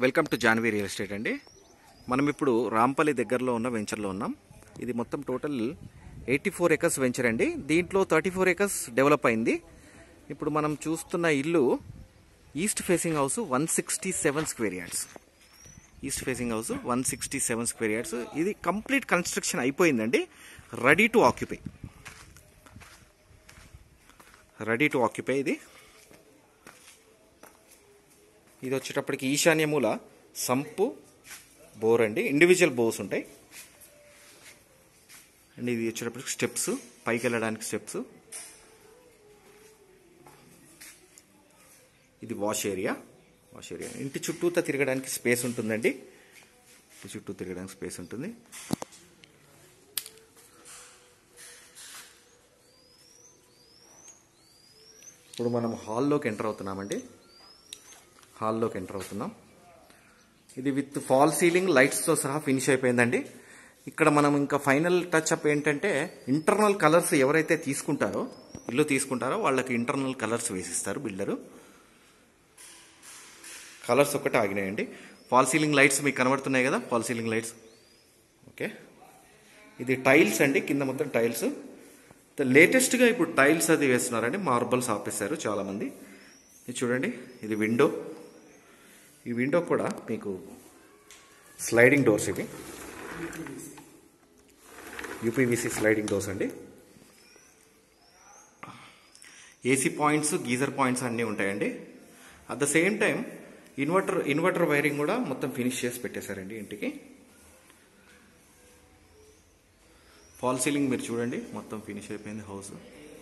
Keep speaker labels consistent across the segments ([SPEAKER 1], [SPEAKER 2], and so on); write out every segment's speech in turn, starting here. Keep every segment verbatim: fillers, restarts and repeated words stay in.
[SPEAKER 1] Welcome to Janvi real estate అండి. మనం ఇప్పుడు రాంపల్లి దగ్గరలో ఉన్న వెంచర్లో ఉన్నాం. ఇది మొత్తం total eighty four acres venture అండి. దీంట్లో థర్టీ ఫోర్ ఎకర్స్ డెవలప్ అయింది. ఇప్పుడు మనం చూస్తున్న ఇల్లు east facing house one sixty seven square yards east facing house one sixty seven square yards ఇది కంప్లీట్ కన్స్ట్రక్షన్ అయిపోయిందండి. Ready to occupy ready to occupy ఇది ఇది వచ్చేటప్పటికి ఈశాన్య మూల సంపు బోర్ అండి. ఇండివిజువల్ బోర్స్ ఉంటాయి అండ్ ఇది వచ్చేటప్పటికి స్టెప్స్, పైకి వెళ్ళడానికి స్టెప్స్. ఇది వాష్ ఏరియా వాష్ ఏరియా ఇంటి చుట్టూతా తిరగడానికి స్పేస్ ఉంటుందండి. ఇంటి చుట్టూ తిరగడానికి స్పేస్ ఉంటుంది. ఇప్పుడు మనం హాల్లోకి ఎంటర్ అవుతున్నామండి. హాల్లోకి ఎంటర్ అవుతున్నాం. ఇది విత్ ఫాల్ సీలింగ్ లైట్స్తో సహా ఫినిష్ అయిపోయిందండి. ఇక్కడ మనం ఇంకా ఫైనల్ టచ్ అప్ ఏంటంటే ఇంటర్నల్ కలర్స్ ఎవరైతే తీసుకుంటారో ఇల్లు తీసుకుంటారో వాళ్ళకి ఇంటర్నల్ కలర్స్ వేసిస్తారు బిల్డరు. కలర్స్ ఒక్కటే ఆగినాయండి. ఫాల్ సీలింగ్ లైట్స్ మీకు కనబడుతున్నాయి కదా, ఫాల్ సీలింగ్ లైట్స్. ఓకే, ఇది టైల్స్ అండి. కింద మొత్తం టైల్స్. లేటెస్ట్గా ఇప్పుడు టైల్స్ అది వేస్తున్నారండి. మార్బల్స్ ఆపేశారు చాలామంది. ఇది చూడండి, ఇది విండో. ఈ విండో కూడా మీకు స్లైడింగ్ డోర్స్. ఇవి యూపీవీసీ స్లైడింగ్ డోర్స్ అండి. ఏసీ పాయింట్స్, గీజర్ పాయింట్స్ అన్నీ ఉంటాయండి. At the same time inverter inverter wiring కూడా మొత్తం ఫినిష్ చేసి పెట్టేశారండి ఇంటికి. ఫాల్ సీలింగ్ మీరు చూడండి, మొత్తం ఫినిష్ అయిపోయింది హౌస్.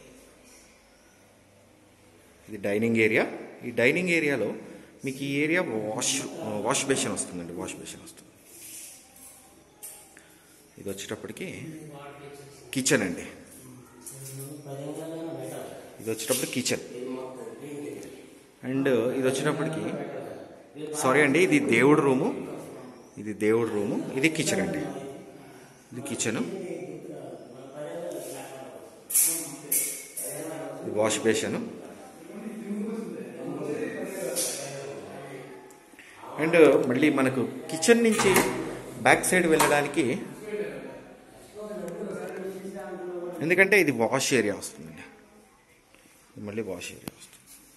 [SPEAKER 1] ఇది డైనింగ్ ఏరియా. ఈ డైనింగ్ ఏరియాలో మీకు ఈ ఏరియా వాష్ వాష్ బేసిన్ వస్తుందండి. వాష్ బేసిన్ వస్తుంది. ఇది వచ్చేటప్పటికి కిచెన్ అండి. ఇది వచ్చేటప్పటికి కిచెన్ అండ్ ఇది వచ్చేటప్పటికి సారీ అండి ఇది దేవుడు రూము. ఇది దేవుడు రూము. ఇది కిచెన్ అండి. ఇది కిచెను. ఇది వాష్ బేసిన్ అండ్ మళ్ళీ మనకు కిచెన్ నుంచి బ్యాక్ సైడ్ వెళ్ళడానికి, ఎందుకంటే ఇది వాష్ ఏరియా వస్తుందండి. మళ్ళీ వాష్ ఏరియా వస్తుంది.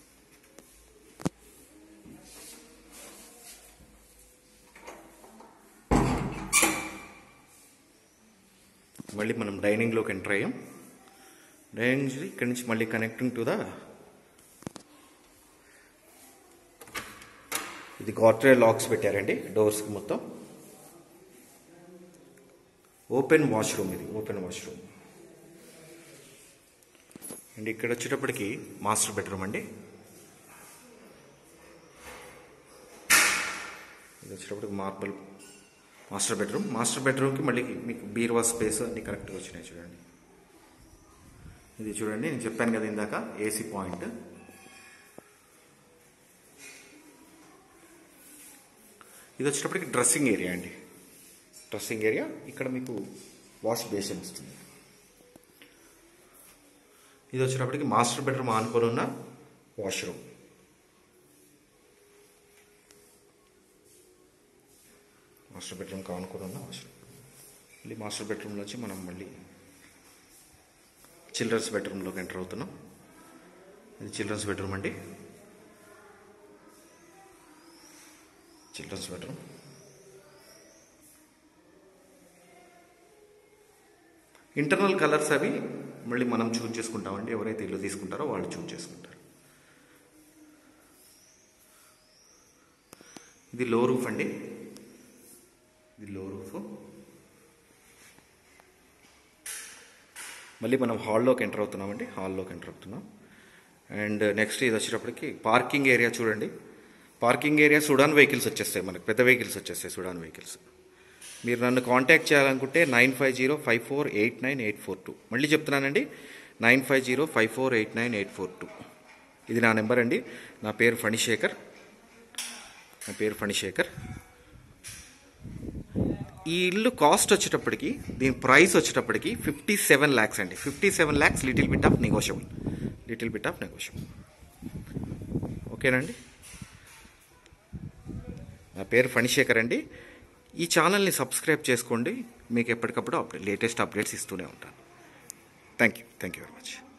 [SPEAKER 1] మళ్ళీ మనం డైనింగ్లోకి ఎంటర్ అయ్యాం. డైనింగ్ ఇక్కడి నుంచి మళ్ళీ కనెక్టింగ్ టు ద ఇది గాట్రే లాక్స్ పెట్టారండి డోర్స్కి మొత్తం. Open washroom. ఇది ఓపెన్ వాష్రూమ్ అండ్ ఇక్కడ వచ్చేటప్పటికి మాస్టర్ బెడ్రూమ్ అండి. ఇది వచ్చేటప్పటికి మార్బల్ మాస్టర్ బెడ్రూమ్. మాస్టర్ బెడ్రూమ్కి మళ్ళీ మీకు బీరువా స్పేస్ అన్ని కరెక్ట్గా వచ్చినాయి చూడండి. ఇది చూడండి, నేను చెప్పాను కదా ఇందాక ఏసీ పాయింట్. ఇది వచ్చేటప్పటికి డ్రెస్సింగ్ ఏరియా అండి. Dressing area. ఇక్కడ మీకు వాష్ బేసిన్ వస్తుంది. ఇది వచ్చేటప్పటికి మాస్టర్ బెడ్రూమ్ ఆనుకొని ఉన్న వాష్రూమ్. మాస్టర్ బెడ్రూమ్కి ఆనుకొని ఉన్న వాష్రూమ్. మళ్ళీ మాస్టర్ బెడ్రూమ్లో వచ్చి మనం మళ్ళీ చిల్డ్రన్స్ బెడ్రూమ్లోకి ఎంటర్ అవుతున్నాం. ఇది చిల్డ్రన్స్ బెడ్రూమ్ అండి. Children's bedroom. ఇంటర్నల్ కలర్స్ అవి మళ్ళీ మనం చూజ్ చేసుకుంటామండి. ఎవరైతే ఇల్లు తీసుకుంటారో వాళ్ళు చూజ్ చేసుకుంటారు. ఇది లో రూఫ్ అండి. ఇది లో రూఫ్. మళ్ళీ మనం హాల్లోకి ఎంటర్ అవుతున్నామండి. హాల్లోకి ఎంటర్ అవుతున్నాం అండ్ నెక్స్ట్ ఇది వచ్చేటప్పటికి పార్కింగ్ ఏరియా చూడండి. పార్కింగ్ ఏరియా సుడాన్ వెహికల్స్ వచ్చేస్తాయి, మనకు పెద్ద వెహికల్స్ వచ్చేస్తాయి సుడాన్ వెహికల్స్. మీరు నన్ను కాంటాక్ట్ చేయాలనుకుంటే nine five zero five four eight nine eight four two మళ్ళీ చెప్తున్నానండి, nine five zero five four eight nine eight four two ఇది నా నెంబర్ అండి. నా పేరు ఫణిశేఖర్. నా పేరు ఫణిశేఖర్. ఈ ఇల్లు కాస్ట్ వచ్చేటప్పటికి, దీని ప్రైస్ వచ్చేటప్పటికి ఫిఫ్టీ సెవెన్ ల్యాక్స్ అండి. Fifty seven lakhs little bit of negotiable little bit of negotiable ఓకేనండి. నా పేరు ఫణిశేఖర్ అండి. ఈ ఛానల్ని సబ్స్క్రైబ్ చేసుకోండి, మీకు ఎప్పటికప్పుడు అప్డేట్ లేటెస్ట్ అప్డేట్స్ ఇస్తూనే ఉంటాను. Thank you thank you very much.